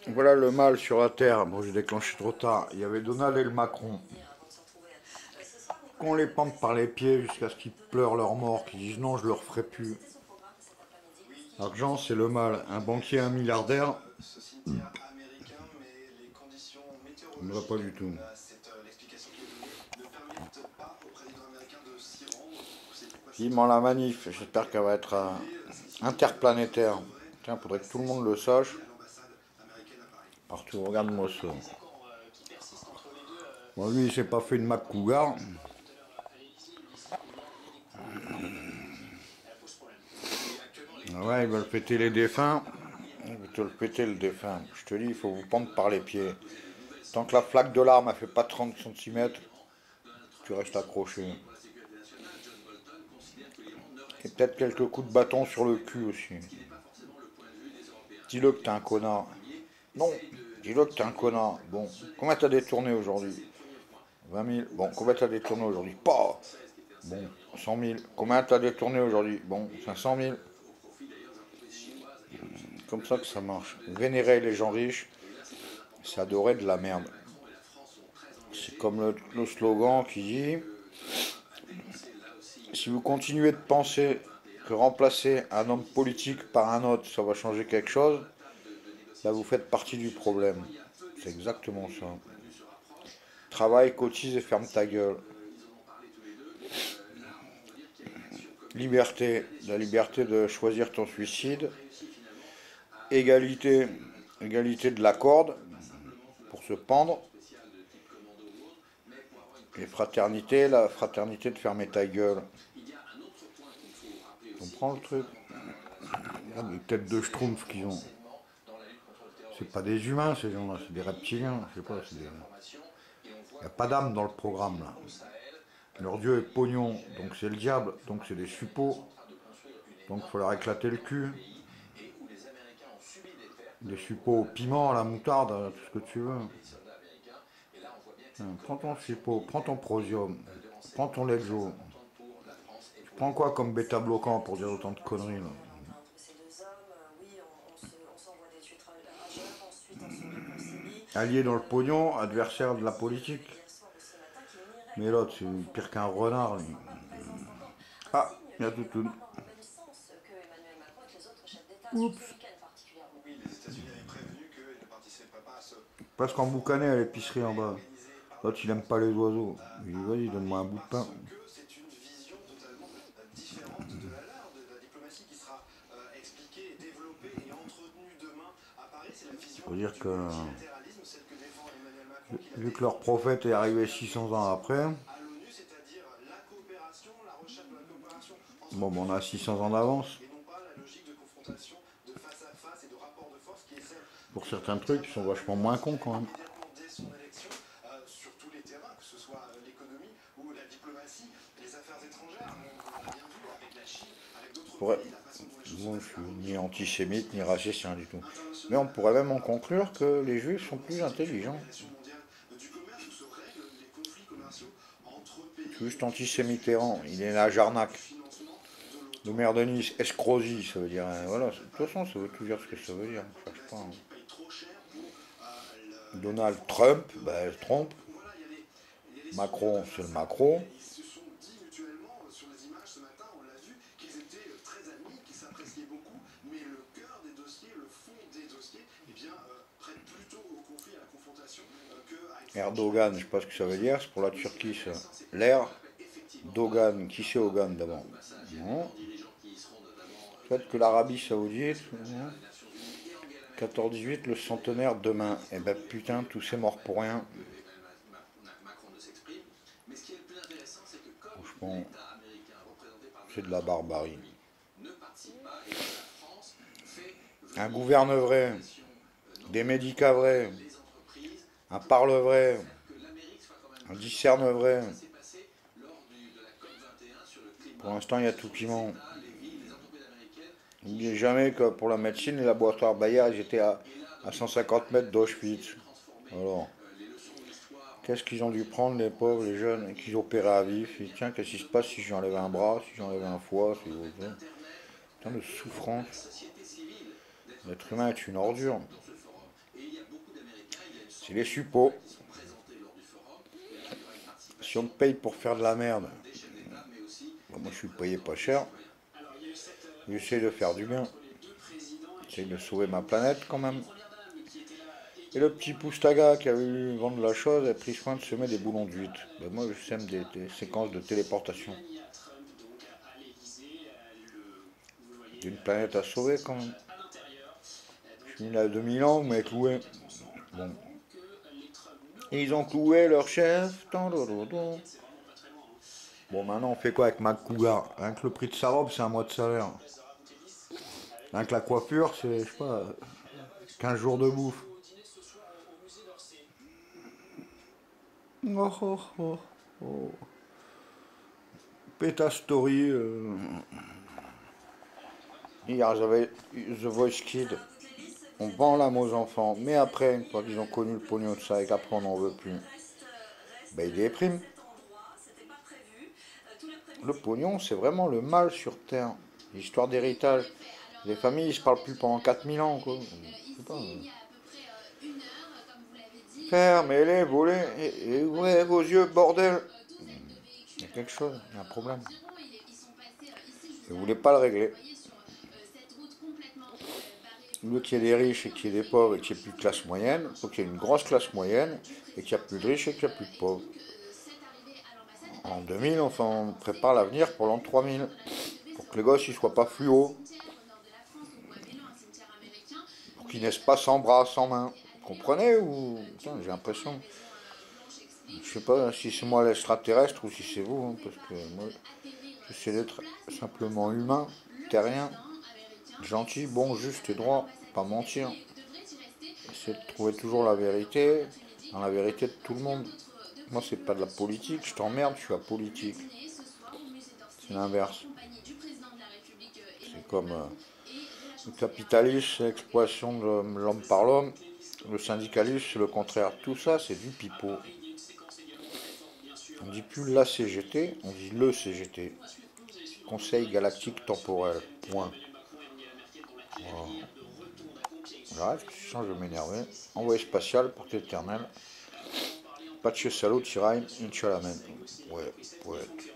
Voilà le mal sur la terre. Bon, j'ai déclenché trop tard. Il y avait Donald et le Macron. Qu'on les pente par les pieds jusqu'à ce qu'ils pleurent leur mort, qu'ils disent non, je le referai plus. L'argent, c'est le mal. Un banquier, un milliardaire, on ne va pas du tout. Vivement la manif. J'espère qu'elle va être interplanétaire. Tiens, faudrait que tout le monde le sache. Partout, regarde-moi ça. Bon, lui, il s'est pas fait une Mac Cougar. Ah ouais, ils veulent péter les défunts. Ils veulent te le péter le défunt. Je te dis, il faut vous pendre par les pieds. Tant que la flaque de larme ne fait pas 30 cm, tu restes accroché. Et peut-être quelques coups de bâton sur le cul aussi. Dis-le que t'es un connard. Non, dis-le que t'es un connard. Bon, combien t'as détourné aujourd'hui? 20 000. Bon, combien t'as détourné aujourd'hui? Pas. Bon, 100 000. Combien t'as détourné aujourd'hui? Bon, 500 000. Comme ça que ça marche. Vénérer les gens riches, c'est adorer de la merde. C'est comme le slogan qui dit si vous continuez de penser que remplacer un homme politique par un autre, ça va changer quelque chose, là vous faites partie du problème. C'est exactement ça. Travaille, cotise et ferme ta gueule. Liberté, la liberté de choisir ton suicide. Égalité, égalité de la corde pour se pendre. Et fraternité, la fraternité de fermer ta gueule. Tu comprends le truc? Regarde les têtes de schtroumpfs qu'ils ont. C'est pas des humains ces gens-là, c'est des reptiliens, je sais pas, c'est des... Il n'y a pas d'âme dans le programme là. Leur dieu est pognon, donc c'est le diable, donc c'est des suppôts. Donc il faut leur éclater le cul. Des suppôts au piment, à la moutarde, tout ce que tu veux. Prends ton suppôt, prends ton prosium, prends ton lexo. Tu prends quoi comme bêta-bloquant pour dire autant de conneries là? Allié dans le pognon, adversaire de la politique. Mais l'autre, c'est pire qu'un renard. Lui. Ah, il y a tout. Oups. Parce qu'en boucanet à l'épicerie en bas. L'autre, il aime pas les oiseaux. Il dit, vas-y, donne-moi un bout de pain. Faut dire que, vu que leur prophète est arrivé 600 ans après, bon, on a 600 ans d'avance. Pour certains trucs, ils sont vachement moins cons quand même. Pourrait... Moi, je suis ni antisémite, ni raciste, rien du tout. Mais on pourrait même en conclure que les juifs sont plus intelligents. Juste antisémitérant, il est né à Jarnac. Le maire de Nice, escrosie, ça veut dire. Voilà, de toute façon, ça veut tout dire ce que ça veut dire. On cherche pas. Donald Trump, ben, Trump. Macron, c'est le Macron. Erdogan, je sais pas ce que ça veut dire, c'est pour la Turquie ça. L'air, Dogan, qui c'est Hogan d'abord? Non. Peut-être que l'Arabie Saoudite, 14-18, le centenaire demain. Eh ben putain, tous ces morts pour rien. Franchement, c'est de la barbarie. Un gouverne vrai, des médicats vrais, un parle vrai, un discerne vrai. Pour l'instant, il y a tout piment. N'oubliez jamais que pour la médecine, les laboratoires Bayer, ils étaient à 150 mètres d'Auschwitz. Alors, qu'est-ce qu'ils ont dû prendre, les pauvres, les jeunes, et qu'ils opéraient à vif? Et tiens, qu'est-ce qui se passe si j'enlève un bras, si j'enlève un foie, si... Putain de souffrance. L'être humain est une ordure. C'est les suppôts. Si on te paye pour faire de la merde, bon, moi je suis payé pas cher, j'essaie de faire du bien. J'essaie de sauver ma planète quand même. Et le petit Poustaga qui avait eu vendre la chose a pris soin de semer des boulons d'huître. Ben moi je sème des séquences de téléportation. J'ai une planète à sauver quand même. Je suis là 2000 ans, vous m'avez cloué. Bon. Et ils ont cloué leur chef. Bon, maintenant on fait quoi avec Mac Cougar? Rien que le prix de sa robe, c'est un mois de salaire. Rien que la coiffure, c'est, je sais pas, 15 jours de bouffe. Oh oh oh oh. Péta Story. Hier j'avais The Voice Kid. On vend l'âme aux enfants, mais après, une fois qu'ils ont connu le pognon de ça et qu'après on n'en veut plus, ben ils dépriment. Le pognon, c'est vraiment le mal sur Terre. L'histoire d'héritage. Les familles, ils se parlent plus pendant 4000 ans, quoi. Je sais pas. Fermez-les volets et ouvrez vos yeux, bordel. Il y a quelque chose, il y a un problème. Et vous voulez pas le régler. Au lieu qu'il y ait des riches et qu'il y ait des pauvres et qu'il n'y ait plus de classe moyenne, il faut qu'il y ait une grosse classe moyenne et qu'il n'y a plus de riches et qu'il n'y a plus de pauvres. En 2000, enfin, on prépare l'avenir pour l'an 3000. Pour que les gosses ne soient pas fluo. Pour qu'ils naissent pas sans bras, sans mains. Vous comprenez ou... Putain, j'ai l'impression... Je sais pas si c'est moi l'extraterrestre ou si c'est vous, hein, parce que moi, j'essaie d'être simplement humain, terrien, gentil, bon, juste et droit, pas mentir. Essayer de trouver toujours la vérité, dans la vérité de tout le monde. Moi, c'est pas de la politique, je t'emmerde, je suis apolitique. C'est l'inverse. C'est comme le capitalisme, c'est l'exploitation de l'homme par l'homme. Le syndicalisme, c'est le contraire. Tout ça, c'est du pipeau. On dit plus la CGT, on dit le CGT. Conseil Galactique Temporel. Point. Voilà. Là, je sens que je vais m'énerver. Envoyé spatial, portée éternelle. Pace salut, tirain, inchalamen. Ouais, ouais.